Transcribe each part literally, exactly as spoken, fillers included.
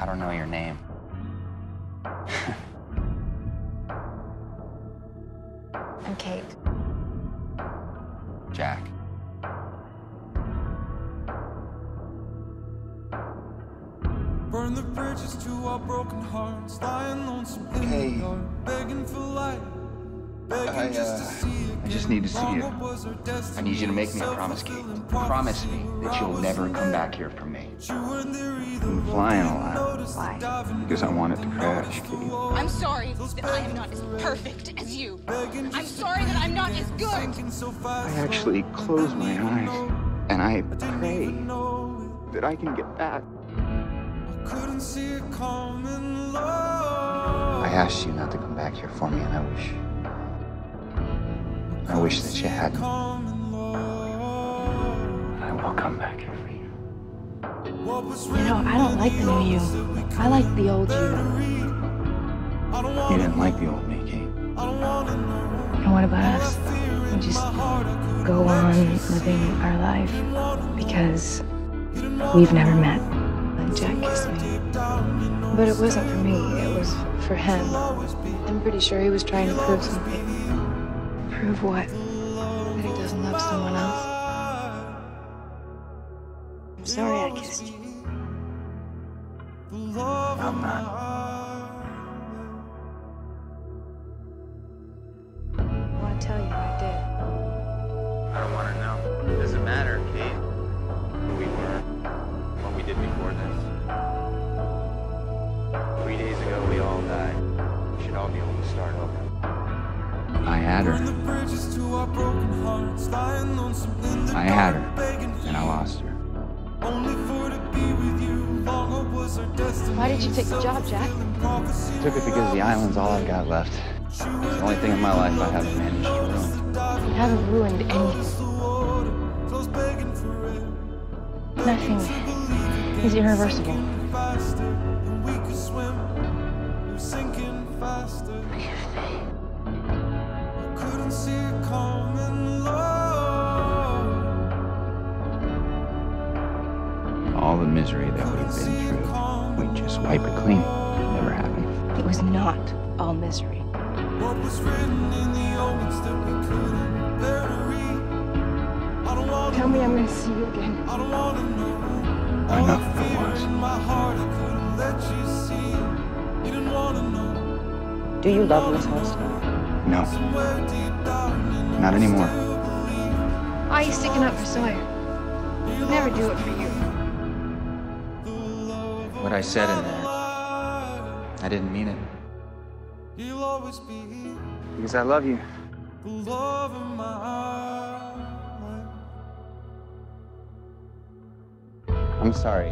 I don't know your name. I'm Kate. Jack. Burn the bridges to our broken hearts, lying lonesome in Hey. the dark, begging for light, begging I, uh, just to see again. I just need to see you. Long was our destiny, I need you to make me a promise, Kate. self-fulfilling Promise me prophecy. that you'll I never was come there. back here for me. You weren't there either. I'm flying a lot. Why? Because I want it to crash, Kate. I'm sorry that I am not as perfect as you. I'm sorry that I'm not as good. I actually close my eyes and I pray that I can get back. Couldn't see it coming, love. I asked you not to come back here for me, and I wish... I wish that you hadn't. I will come back here for you. You know, I don't like the new you. I like the old you. You didn't like the old me, Kate. And what about us? We just go on living our life because we've never met. And Jack kissed me. But it wasn't for me, it was for him. I'm pretty sure he was trying to prove something. Prove what? That he doesn't love someone else. I'm sorry I kissed you. I'm not. I want to tell you I did. I don't want to know. It doesn't matter, Kate. Who we were, what we did before this. Three days ago, we all died. We should all be able to start over. I had her. I had her, and I lost her. Why did you take the job, Jack? I took it because the island's all I've got left. It's the only thing in my life I haven't managed to ruin. You haven't ruined anything. Nothing is irreversible. All the misery that we've been through, we just wipe it clean. It never happened. It was not all misery. What was written in the omens that we couldn't bear to read? I don't want Tell me I'm going to see you again. I don't want to know. I know it was. In my heart, I couldn't let you see. You didn't want to know. Do you love Miss Holston? No, not anymore. Why are you sticking up for Sawyer? He'd never do it for you. What I said in there, I didn't mean it. You'll always be Because I love you. the love of my life. I'm sorry.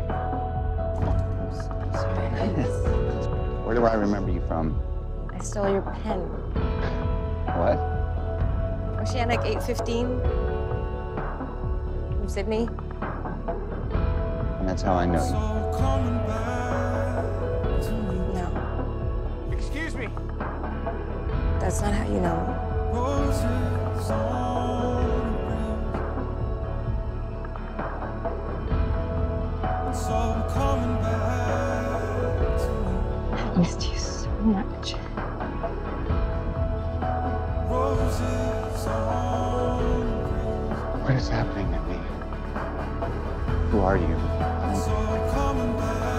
Sorry. Where do I remember you from? I stole your pen. What? Oceanic eight fifteen from Sydney. And that's how I know you. So coming back to me. No, Excuse me. that's not how you know. Roses on the breeze. So coming back to me. I missed you so much. Roses on the breeze. What is happening to me? Who are you? So coming back.